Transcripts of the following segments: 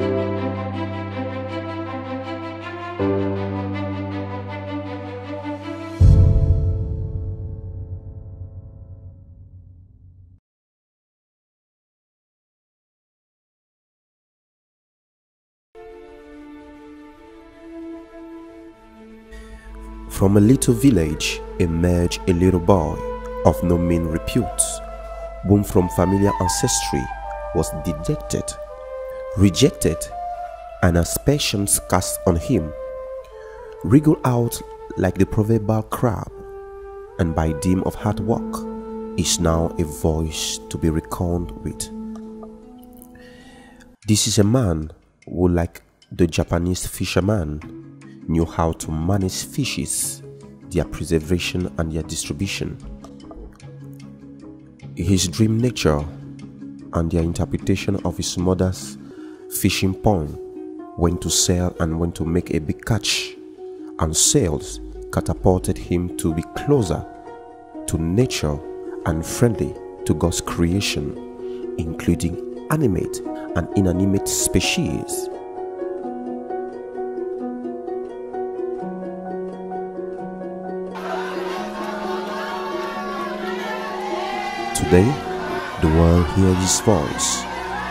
From a little village emerged a little boy of no mean repute, whom from familiar ancestry was dejected, rejected, and aspersions cast on him, wriggled out like the proverbial crab, and by dint of hard work is now a voice to be reckoned with. This is a man who, like the Japanese fisherman, knew how to manage fishes, their preservation and their distribution. His dream nature and their interpretation of his mother's fishing pond, when to sail and when to make a big catch, and sails catapulted him to be closer to nature and friendly to God's creation, including animate and inanimate species. Today, the world hears his voice.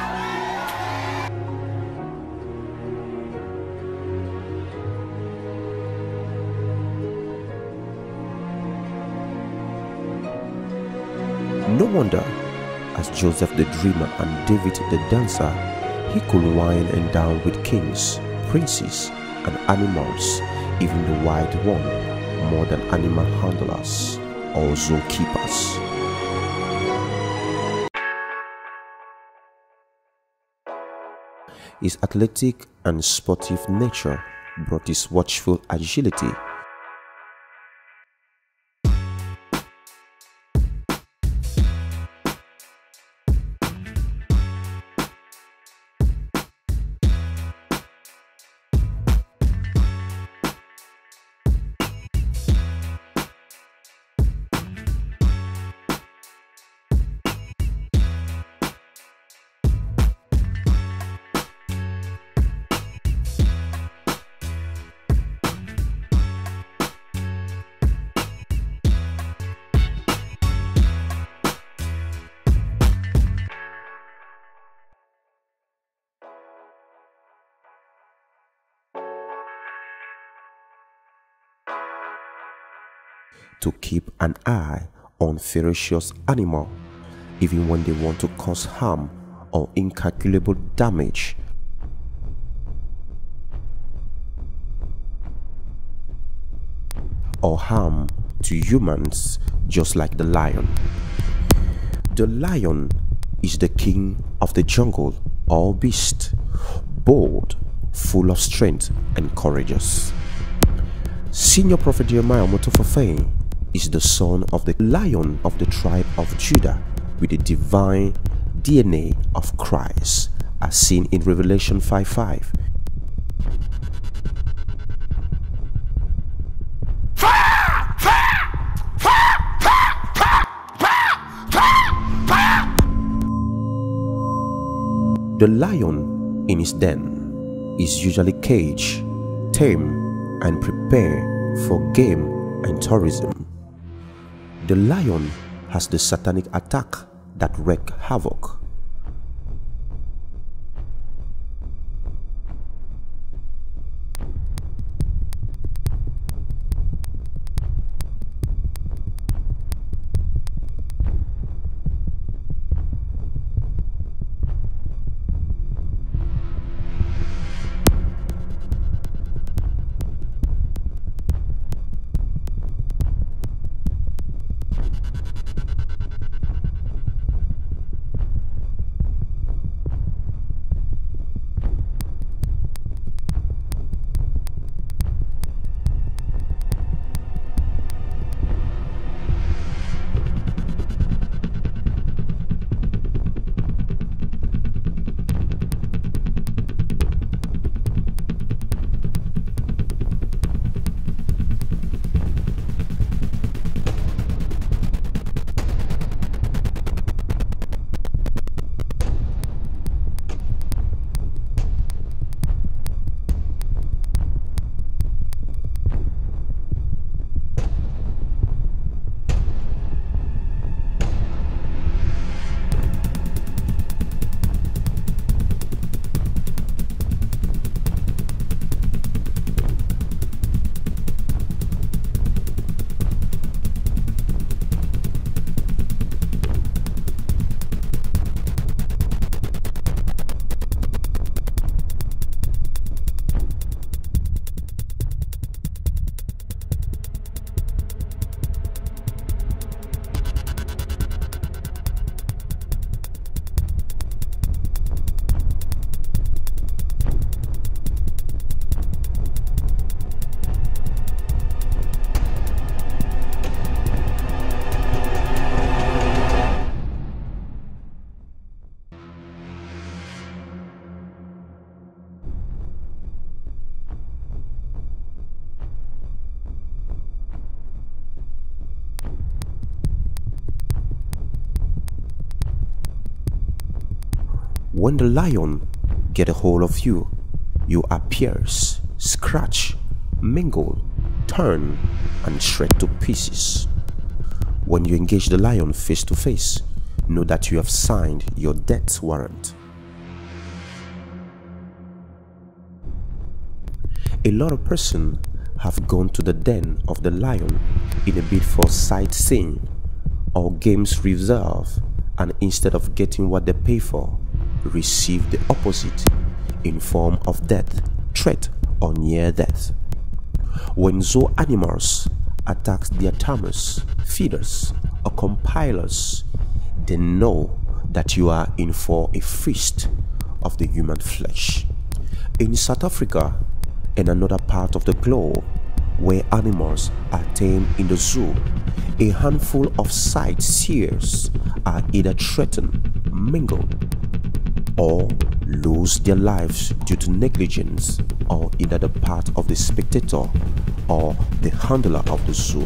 No wonder, as Joseph the dreamer and David the dancer, he could wine and dine with kings, princes, and animals, even the wild one, more than animal handlers or zookeepers. His athletic and sportive nature brought his watchful agility. To keep an eye on ferocious animal, even when they want to cause harm or incalculable damage. Or harm to humans, just like the lion. The lion is the king of the jungle or beast, bold, full of strength and courageous. Senior Prophet Jeremiah Omotofo is the son of the Lion of the tribe of Judah with the divine DNA of Christ, as seen in Revelation 5:5. The lion in his den is usually caged, tamed, and prepared for game and tourism. The lion has the satanic attack that wreak havoc. When the lion get a hold of you, you are pierced, scratch, mingle, turn, and shred to pieces. When you engage the lion face to face, know that you have signed your death warrant. A lot of persons have gone to the den of the lion in a bid for sightseeing or games reserve, and instead of getting what they pay for, receive the opposite in form of death, threat, or near death. When zoo animals attack their tamers, feeders, or compilers, they know that you are in for a feast of the human flesh. In South Africa and another part of the globe where animals are tamed in the zoo, a handful of sightseers are either threatened, mingled, or lose their lives due to negligence or either the part of the spectator or the handler of the zoo.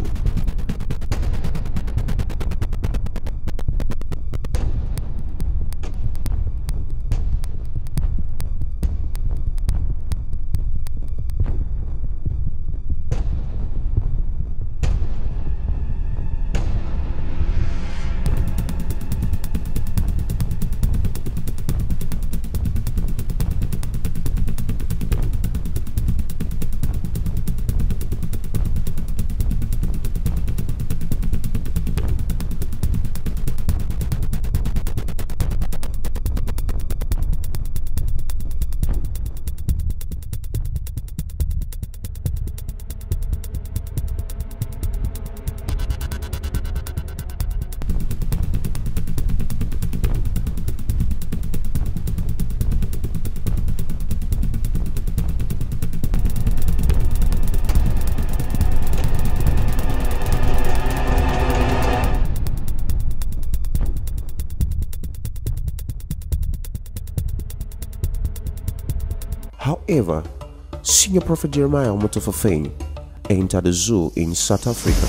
However, Senior Prophet Jeremiah Omotofo entered the zoo in South Africa.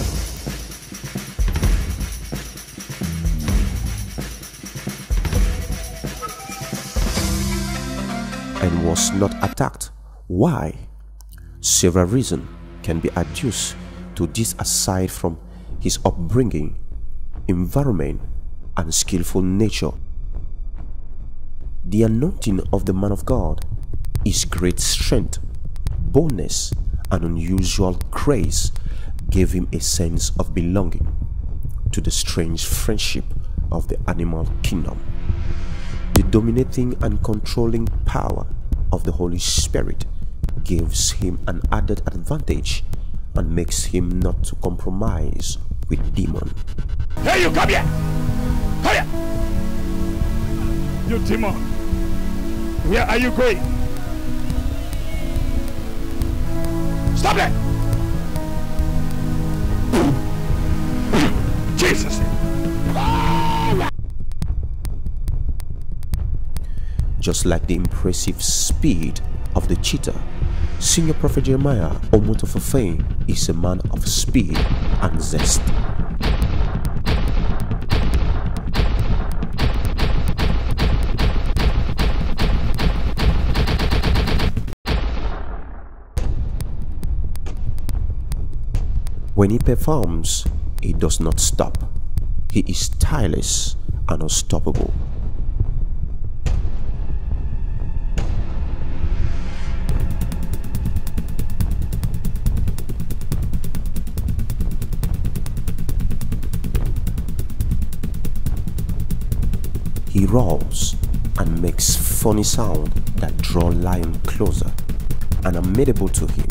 And was not attacked. Why? Several reasons can be adduced to this aside from his upbringing, environment, and skillful nature. The anointing of the man of God is great strength, boldness, and unusual grace gave him a sense of belonging to the strange friendship of the animal kingdom. The dominating and controlling power of the Holy Spirit gives him an added advantage and makes him not to compromise with demon. Hey, you come here! Come here! You demon! Where are you going? Stop it! Jesus! Just like the impressive speed of the cheetah, Senior Prophet Jeremiah Omotofo is a man of speed and zest. When he performs, he does not stop. He is tireless and unstoppable. He roars and makes funny sound that draw lion closer and amenable to him.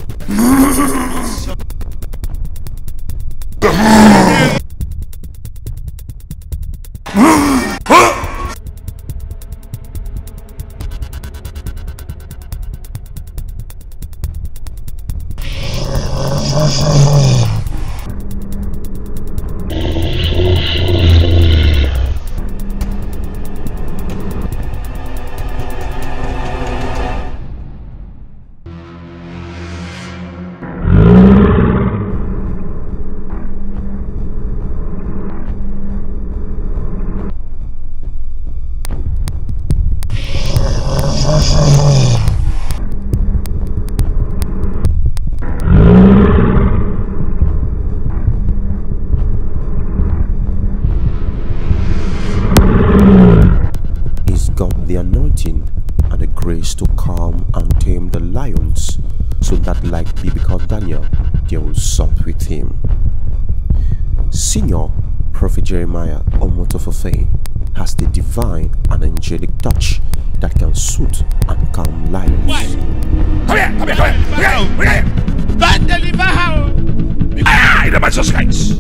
grace to calm and tame the lions, so that like biblical Daniel, they will sup with him. Senior Prophet Jeremiah Omotofofei has the divine and angelic touch that can soothe and calm lions. Come here, come here, come here. Bring it. Don't deliver her. In the master's hands.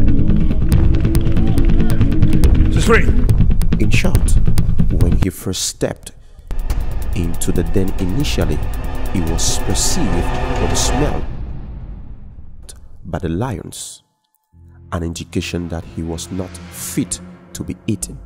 She's free. In short, when he first stepped into the den initially, he was perceived or smelled by the lions, an indication that he was not fit to be eaten.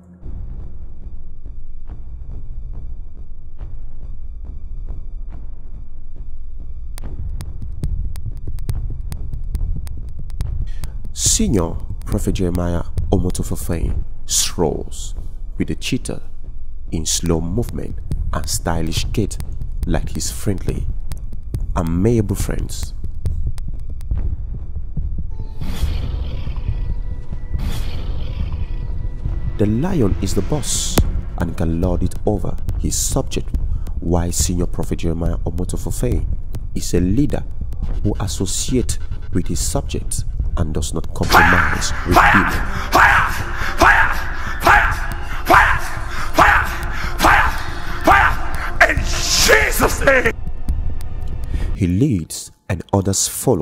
Senior Prophet Jeremiah Omotofofei strolls with a cheetah in slow movement and stylish gait like his friendly, amiable friends. The lion is the boss and can lord it over his subject, while Senior Prophet Jeremiah Omotofofei is a leader who associates with his subjects and does not compromise with him. Fire! Fire! Fire! Fire! Fire! Fire! Fire! In Jesus' name! He leads and others follow.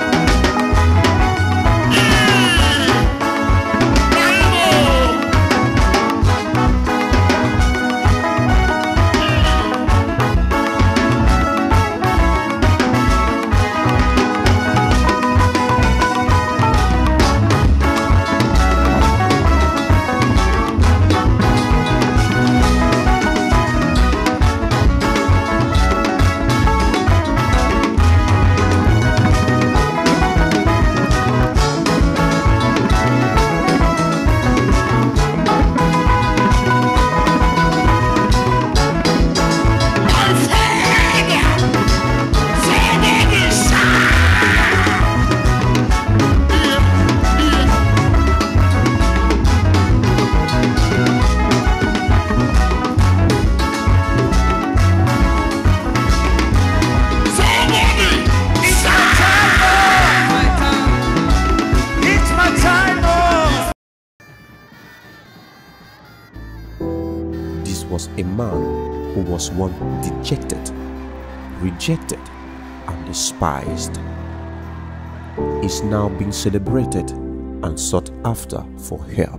Was a man who was once dejected, rejected, and despised, is now being celebrated and sought after for help.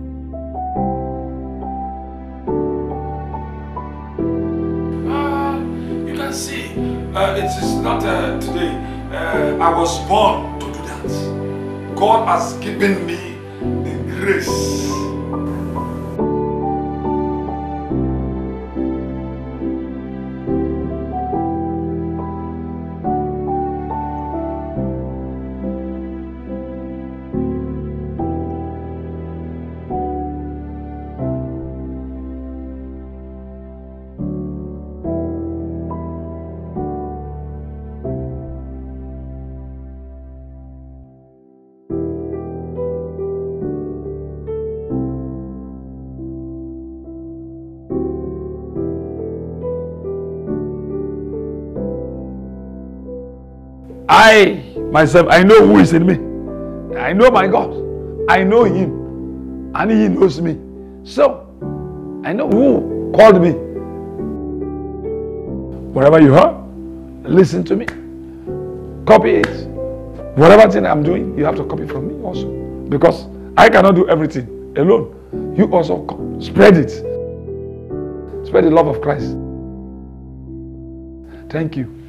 You can see, it is not today. I was born to do that. God has given me the grace. I, myself, I know who is in me. I know my God. I know Him. And He knows me. So, I know who called me. Wherever you are, listen to me. Copy it. Whatever thing I'm doing, you have to copy from me also. Because I cannot do everything alone. You also spread it. Spread the love of Christ. Thank you.